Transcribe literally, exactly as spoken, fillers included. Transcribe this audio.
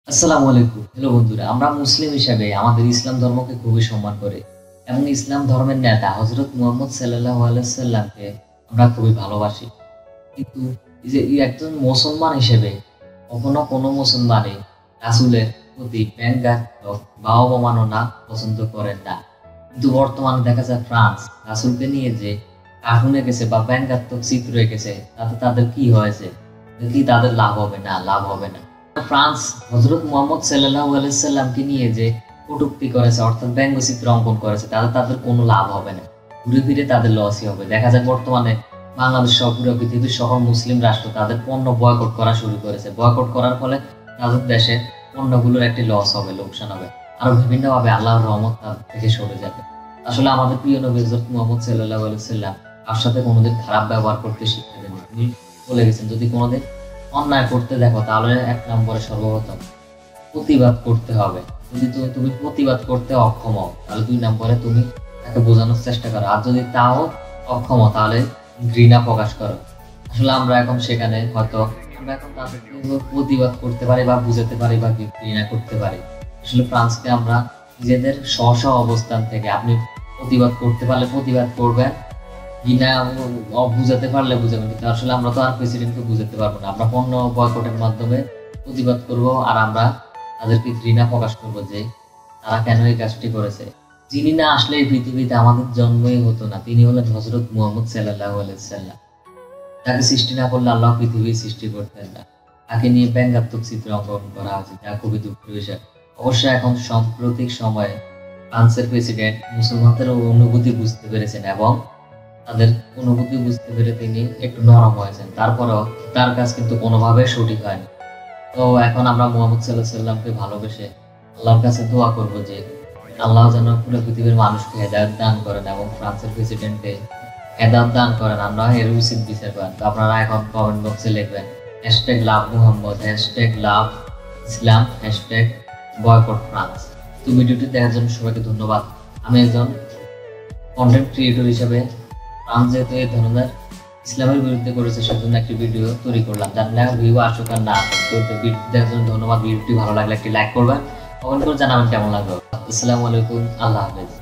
আসসালামু আলাইকুম। হ্যালো বন্ধুরা, আমরা মুসলিম হিসেবে আমাদের ইসলাম ধর্মকে খুবই সম্মান করি এবং ইসলাম ধর্মের নেতা হযরত মুহাম্মদ সাল্লাল্লাহু আলাইহি ওয়াসাল্লামকে আমরা খুবই ভালোবাসি। কিন্তু এই যে এই একজন মুসলমান হিসেবে কখনো কোনো মুসলমানই রাসূলের প্রতি ব্যঙ্গাত্মক বা অবমাননা পছন্দ করেন না। কিন্তু বর্তমানে দেখা যায় ফ্রান্স রাসূলকে নিয়ে যে কার্টুন এঁকেছে বা ব্যঙ্গাত্মক চিত্র এঁকেছে তাতে তাদের কি হয়েছে? কি তাদের লাভ হবে? না, লাভ হবে না। ফ্রান্স হযরত মুহাম্মদ সাল্লাল্লাহু আলাইহি ওয়াসাল্লামকে নিয়ে যে কটূক্তি করেছে অর্থাৎ ব্যঙ্গচিত্র অঙ্কন করেছে তাতে তাদের কোনো লাভ হবে না। ঘুরে ফিরে তাদের লসই হবে। দেখা যায় বর্তমানে বাংলাদেশ সহ পুরো পৃথিবীর সকল মুসলিম রাষ্ট্র তাদের পণ্য বয়কট করা শুরু করেছে। বয়কট করার ফলে তাদের দেশের পণ্যগুলোর একটি লস হবে, লোকসান হবে। আরো বিভিন্নভাবে আল্লাহর রহমত তাদের থেকে সরে যাবে। আসলে আমাদের প্রিয় নবী হযরত মুহাম্মদ সাল্লাল্লাহু আলাইহি ওয়াসাল্লাম তার সাথে কোনোদিন খারাপ ব্যবহার করতে শিক্ষা দেননি। তিনি বলে গেছেন, যদি কোনোদিন অন্যায় করতে দেখো তাহলে এক নম্বরে সর্বপ্রথম প্রতিবাদ করতে হবে। যদি তুমি তুমি প্রতিবাদ করতে অক্ষম হও তাহলে দুই নম্বরে তুমি তাকে বোঝানোর চেষ্টা করো, আর যদি তাও অক্ষম হও তাহলে ঘৃণা প্রকাশ করো। আসলে আমরা এখন সেখানে হয়তো আমরা এখন তাদেরকে প্রতিবাদ করতে পারি বা বুঝাতে পারি বা ঘৃণা করতে পারি। আসলে ফ্রান্সকে আমরা নিজেদের স্ব স্ব অবস্থান থেকে আপনি প্রতিবাদ করতে পারলে প্রতিবাদ করবেন, ঘৃণা বুঝাতে পারলে বুঝাবেন, কিন্তু আসলে আমরা তো আর প্রেসিডেন্টকে বুঝাতে পারবো না। আমরা পণ্য বয়কটের মাধ্যমে প্রতিবাদ করব আর আমরা তাদেরকে ঘৃণা প্রকাশ করব যে তারা কেন এই কাজটি করেছে। যিনি না আসলে এই পৃথিবীতে আমাদের জন্মই হতো না, তিনি হলেন হযরত মুহাম্মদ সাল্লাল্লাহু আলাইহি ওয়াসাল্লাম। তাকে সৃষ্টি না করলে আল্লাহ পৃথিবী সৃষ্টি করতেন না। তাকে নিয়ে ব্যঙ্গাত্মক চিত্র অঙ্কন করা হয়েছে, যা খুবই দুঃখের বিষয়। অবশ্যই এখন সাম্প্রতিক সময়ে ফ্রান্সের প্রেসিডেন্ট মুসলমানদের অনুভূতি বুঝতে পেরেছেন এবং তাদের অনুভূতি বুঝতে পেরে তিনি একটু নরম হয়েছেন। তারপরেও তার কাজ কিন্তু কোনোভাবে সঠিক হয়নি। তো এখন আমরা মুহাম্মদ সাল্লাল্লাহু আলাইহি ওয়াসাল্লামকে ভালোবেসে আল্লাহর কাছে দোয়া করব যে আল্লাহ যেন পুরো পৃথিবীর মানুষকে হেদায়েত দান করেন এবং ফ্রান্সের প্রেসিডেন্টকে হেদায়েত দান করেন, আমরা এর উচিত বিচার করেন। তো আপনারা এখন কমেন্ট বক্সে লিখবেন hashtag love Muhammad, hashtag love Islam, hashtag boycott France. তো ভিডিওটি দেখার জন্য সবাইকে ধন্যবাদ। আমি একজন কন্টেন্ট ক্রিয়েটর হিসেবে ফ্রান্স যেহেতু এই ধরনের ইসলামের বিরুদ্ধে করেছে সেজন্য একটি ভিডিও তৈরি করলাম। জানি না ভিউ আসুক আর না আসুক। তো ভিডিও দেখার জন্য ধন্যবাদ। ভিডিওটি ভালো লাগলে একটি লাইক করবেন, কমেন্ট করে জানাবেন কেমন লাগলো। আসসালামু আলাইকুম, আল্লাহ হাফেজ।